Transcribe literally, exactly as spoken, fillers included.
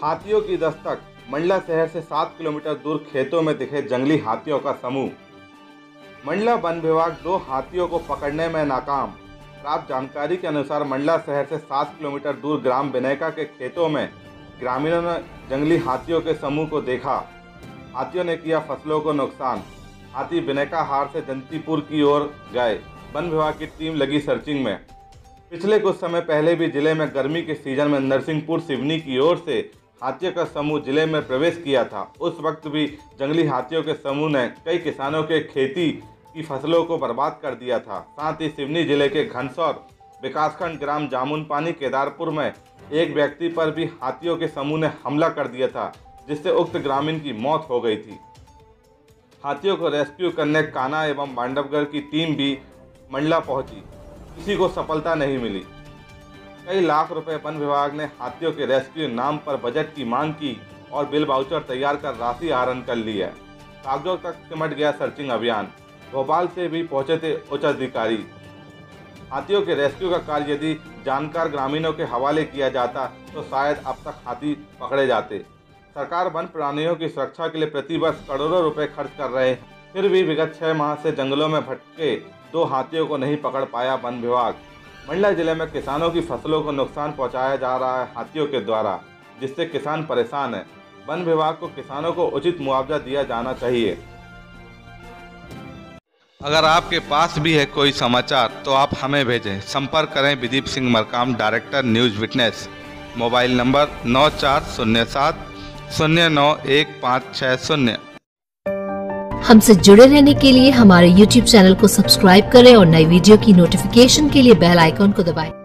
हाथियों की दस्तक, मंडला शहर से सात किलोमीटर दूर खेतों में दिखे जंगली हाथियों का समूह। मंडला वन विभाग दो हाथियों को पकड़ने में नाकाम। प्राप्त जानकारी के अनुसार मंडला शहर से सात किलोमीटर दूर ग्राम बिनेका के खेतों में ग्रामीणों ने जंगली हाथियों के समूह को देखा। हाथियों ने किया फसलों को नुकसान। हाथी बिनेका हार से जंतीपुर की ओर गए। वन विभाग की टीम लगी सर्चिंग में। पिछले कुछ समय पहले भी जिले में गर्मी के सीजन में नरसिंहपुर सिवनी की ओर से हाथियों का समूह जिले में प्रवेश किया था। उस वक्त भी जंगली हाथियों के समूह ने कई किसानों के खेती की फसलों को बर्बाद कर दिया था। साथ ही सिवनी जिले के घनसौर विकासखंड ग्राम जामुनपानी केदारपुर में एक व्यक्ति पर भी हाथियों के समूह ने हमला कर दिया था, जिससे उक्त ग्रामीण की मौत हो गई थी। हाथियों को रेस्क्यू करने कान्हा एवं बांधवगढ़ की टीम भी मंडला पहुंची, किसी को सफलता नहीं मिली। कई लाख रुपए वन विभाग ने हाथियों के रेस्क्यू नाम पर बजट की मांग की और बिल वाउचर तैयार कर राशि आहरण कर ली है। कागजों तक सिमट गया सर्चिंग अभियान। भोपाल से भी पहुंचे थे उच्च अधिकारी। हाथियों के रेस्क्यू का कार्य यदि जानकार ग्रामीणों के हवाले किया जाता तो शायद अब तक हाथी पकड़े जाते। सरकार वन प्राणियों की सुरक्षा के लिए प्रतिवर्ष करोड़ों रुपए खर्च कर रहे हैं, फिर भी विगत छह माह से जंगलों में भटके दो हाथियों को नहीं पकड़ पाया वन विभाग। मंडला जिले में किसानों की फसलों को नुकसान पहुंचाया जा रहा है हाथियों के द्वारा, जिससे किसान परेशान है। वन विभाग को किसानों को उचित मुआवजा दिया जाना चाहिए। अगर आपके पास भी है कोई समाचार तो आप हमें भेजें। संपर्क करें Videep Singh Markam, director news witness. Mobile number नौ चार शून्य सात शून्य नौ एक पाँच छः शून्य। हमसे जुड़े रहने के लिए हमारे यूट्यूब चैनल को सब्सक्राइब करें और नई वीडियो की नोटिफिकेशन के लिए बेल आइकॉन को दबाएं।